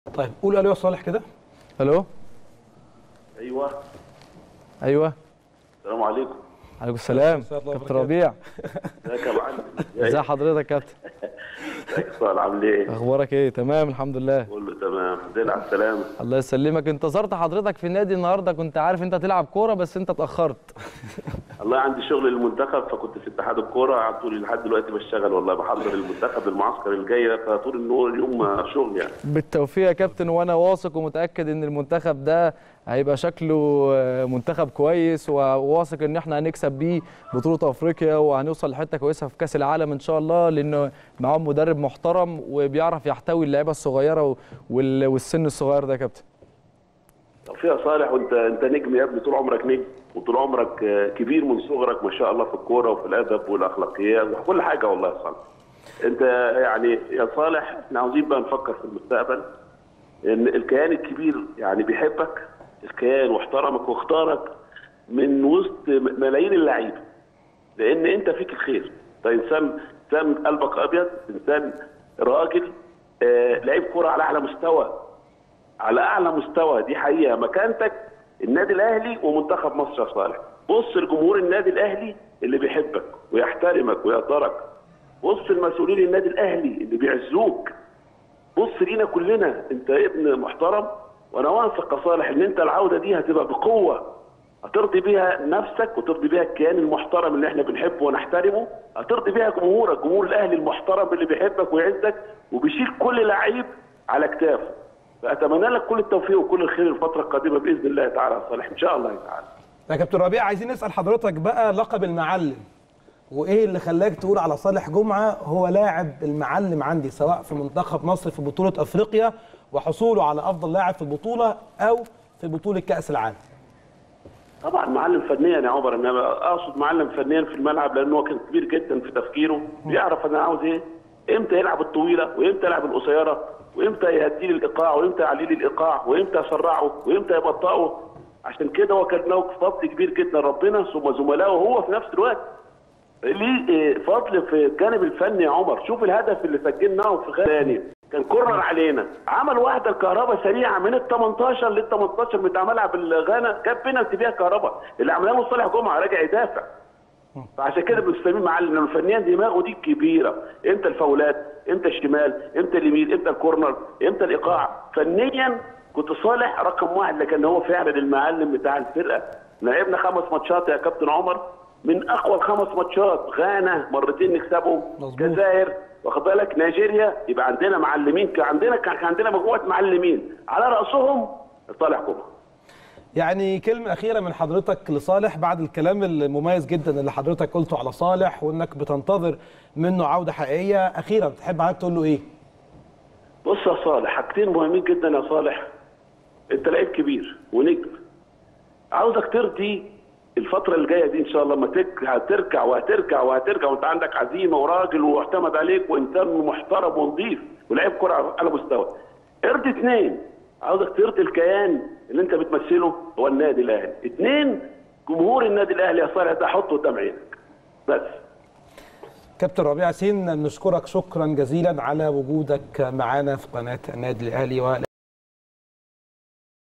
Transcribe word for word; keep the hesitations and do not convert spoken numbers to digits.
طيب قول الو يا صالح كده. الو. ايوه ايوه. السلام عليكم. عليكم السلام كابتن ربيع. ازيك يا معلم؟ ازي حضرتك يا كابتن؟ ازيك يا صالح، عامل ايه؟ اخبارك ايه؟ تمام الحمد لله. كله تمام، الحمد لله على السلامه. الله يسلمك. انتظرت حضرتك في النادي النهارده، كنت عارف انت هتلعب كوره بس انت اتاخرت. والله عندي شغل للمنتخب، فكنت في اتحاد الكوره على طول لحد دلوقتي بشتغل، والله بحضر المنتخب للمعسكر الجاي، فطول النهار اليوم شغل يعني. بالتوفيق يا كابتن، وانا واثق ومتاكد ان المنتخب ده هيبقى شكله منتخب كويس، وواثق ان احنا هنكسب بيه بطوله افريقيا وهنوصل لحته كويسه في كاس العالم ان شاء الله، لانه معاهم مدرب محترم وبيعرف يحتوي اللعيبه الصغيره والسن الصغير ده يا كابتن. طب يا صالح، وانت انت نجم يا ابني، طول عمرك نجم وطول عمرك كبير من صغرك ما شاء الله في الكوره وفي الادب والاخلاقيات وفي كل حاجه والله يا صالح. انت يعني يا صالح احنا عاوزين بقى نفكر في المستقبل، ان الكيان الكبير يعني بيحبك، الكيان واحترمك واختارك من وسط ملايين اللعيبه، لان انت فيك الخير. انت انسان انسان قلبك ابيض، انسان راجل، آه لعيب كوره على اعلى مستوى، على اعلى مستوى، دي حقيقه. مكانتك النادي الاهلي ومنتخب مصر يا صالح. بص لجمهور النادي الاهلي اللي بيحبك ويحترمك ويقدرك، بص لمسؤولين النادي الاهلي اللي بيعزوك، بص لينا كلنا. انت ابن محترم، وانا واثق يا صالح ان انت العوده دي هتبقى بقوه، هترضي بيها نفسك وترضي بيها الكيان المحترم اللي احنا بنحبه ونحترمه، هترضي بيها جمهورك، جمهور الاهلي المحترم اللي بيحبك ويعزك وبيشيل كل لعيب على كتافه. فاتمنى لك كل التوفيق وكل الخير الفتره القادمه باذن الله تعالى يا صالح، ان شاء الله تعالى. يا كابتن ربيع، عايزين نسال حضرتك بقى لقب المعلم، وايه اللي خلاك تقول على صالح جمعه هو لاعب المعلم عندي، سواء في منتخب مصر في بطوله افريقيا وحصوله على افضل لاعب في البطوله او في بطوله كاس العالم؟ طبعا معلم فنيا يا عمر، انا اقصد معلم فنيا في الملعب، لانه هو كان كبير جدا في تفكيره، بيعرف انا عاوز ايه، امتى يلعب الطويله وامتى يلعب القصيره، وامتى يهدي لي الايقاع وامتى يعلي لي الايقاع وامتى يسرعه وامتى يبطئه. عشان كده هو كان له فضل كبير جدا، ربنا ثم زملائه هو في نفس الوقت ليه فضل في الجانب الفني يا عمر. شوف الهدف اللي سجلناه في غير ثاني، كان كورنر علينا، عمل واحده الكهرباء سريعه من ال تمنتاشر لل تمنتاشر بتاع ملعب الغانا، جاب بينالتي بيها الكهرباء اللي عملها له صالح جمعه، راجع يدافع. فعشان كده بنسميه معلم، لانه فنيا دماغه دي كبيره، امتى الفاولات، امتى الشمال، امتى اليمين، امتى الكورنر، امتى الايقاع. فنيا كنت صالح رقم واحد، لكن هو فعلا المعلم بتاع الفرقه. لعبنا خمس ماتشات يا كابتن عمر، من اقوى الخمس ماتشات، غانا مرتين نكسبهم، الجزائر، واخد بالك، نيجيريا. يبقى عندنا معلمين، كان عندنا كان عندنا مجموعه معلمين على راسهم صالح جمعه. يعني كلمه اخيره من حضرتك لصالح بعد الكلام المميز جدا اللي حضرتك قلته على صالح، وانك بتنتظر منه عوده حقيقيه، اخيرا تحب حضرتك تقول له ايه؟ بص يا صالح، حاجتين مهمين جدا يا صالح. انت لعيب كبير ونجم، عاوزك ترضي الفترة اللي جاية دي ان شاء الله، لما هترجع وهترجع وهترجع وانت عندك عزيمة وراجل واعتمد عليك وانسان محترم ونظيف ولعيب كرة على مستوى. ارضي اثنين، عاوزك ترضي الكيان اللي انت بتمثله هو النادي الاهلي. اثنين، جمهور النادي الاهلي يا صالح، ده حطه قدام عينك بس. كابتن ربيع سين، نشكرك شكرا جزيلا على وجودك معنا في قناة النادي الاهلي.